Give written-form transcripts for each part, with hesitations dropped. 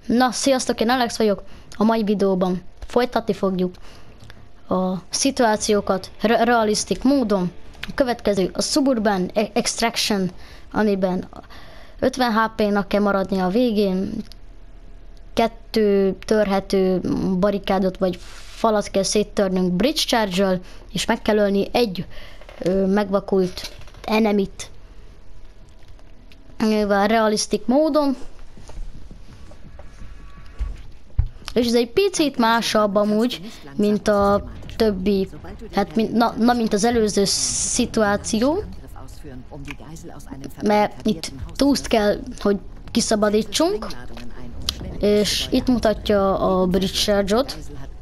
Na, sziasztok, én Alex vagyok. A mai videóban folytatni fogjuk a szituációkat realisztik módon. A következő a Suburban Extraction, amiben 50 HP-nak kell maradni a végén. 2 törhető barikádot vagy falat kell széttörnünk bridge charge-al, és meg kell ölni egy megvakult enemit. Nyilván realisztik módon. És ez egy picit másabb amúgy, mint a többi, hát mint az előző szituáció, mert itt túszt kell, hogy kiszabadítsunk, és itt mutatja a bridge charge-ot.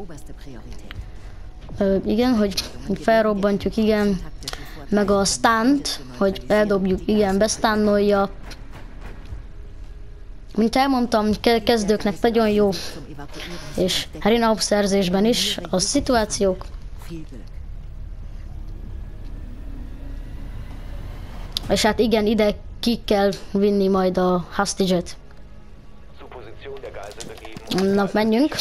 Igen, hogy felrobbantjuk, igen, meg a stunt, hogy eldobjuk, igen, bestunnolja. Mint elmondtam, kezdőknek nagyon jó, és arena szerzésben is a szituációk. És hát igen, ide ki kell vinni majd a hostage-et. Na, menjünk.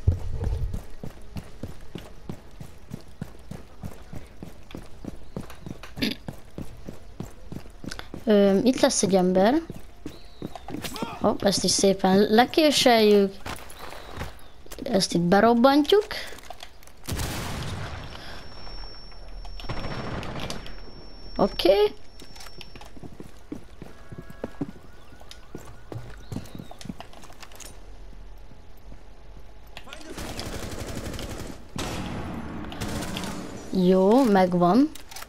Itt lesz egy ember. Hopp, ezt is szépen lekéseljük. Ezt itt berobbantjuk. Oké. Jó, megvan.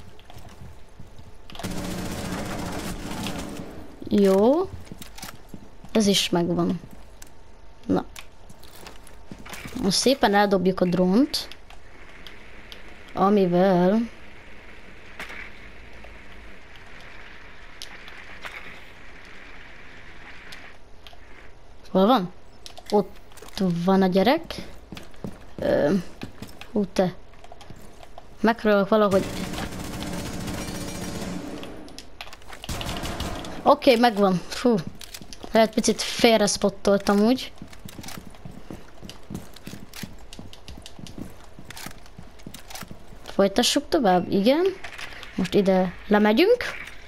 Jó. Ez is megvan. Na. Most szépen eldobjuk a drónt, amivel hol van? Ott van a gyerek. Te. Megpróbálok valahogy. Oké, megvan. Fú. Lehet picit félre spottoltam úgy. Folytassuk tovább, igen. Most ide lemegyünk.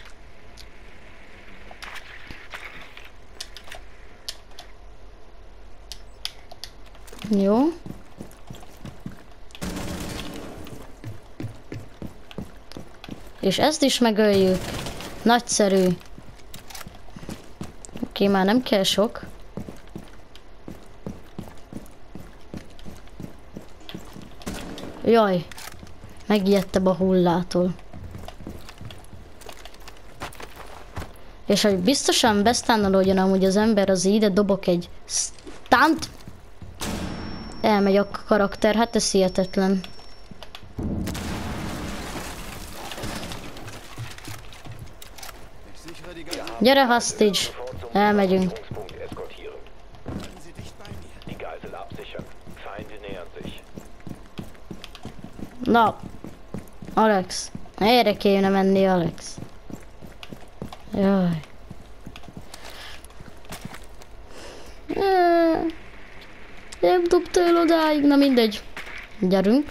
Jó. És ezt is megöljük. Nagyszerű. Oké, már nem kell sok. Jaj. Megijedtem a hullától. És hogy biztosan bestunnolódjon amúgy az ember, az ide dobok egy stunt. Elmegy a karakter, hát ez hihetetlen. Gyere, hostage! Elmegyünk. Na, Alex. Erre kéne menni, Alex. Jaj. Nem dobta el odáig, na mindegy. Gyerünk.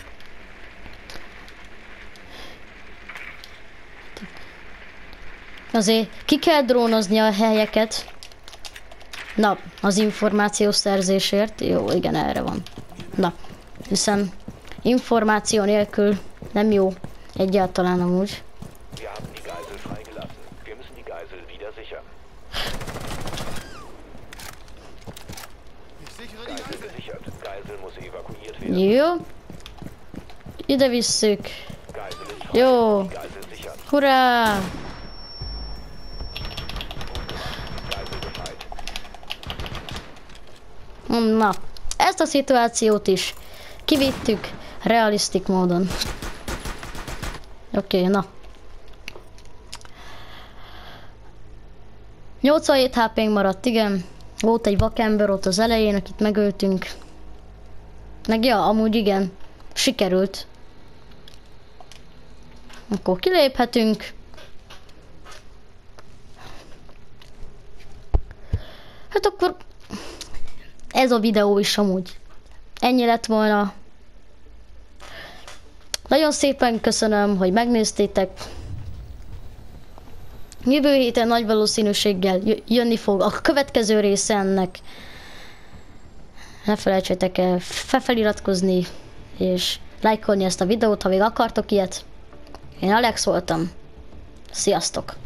Azért ki kell drónozni a helyeket. Na, az információ szerzésért. Jó, igen, erre van. Na, hiszen információ nélkül nem jó egyáltalán amúgy. Jó. Ide visszük. Jó. Hurrá! Na, ezt a szituációt is kivittük realisztik módon. Oké, na. 87 HP-nk maradt, igen. Volt egy vakember ott az elején, akit megöltünk. Meg ja, amúgy igen, sikerült. Akkor kiléphetünk. Hát akkor ez a videó is amúgy. Ennyi lett volna. Nagyon szépen köszönöm, hogy megnéztétek. Jövő héten nagy valószínűséggel jönni fog a következő része ennek. Ne felejtsétek el feliratkozni, és lájkolni ezt a videót, ha még akartok ilyet. Én Alex voltam. Sziasztok!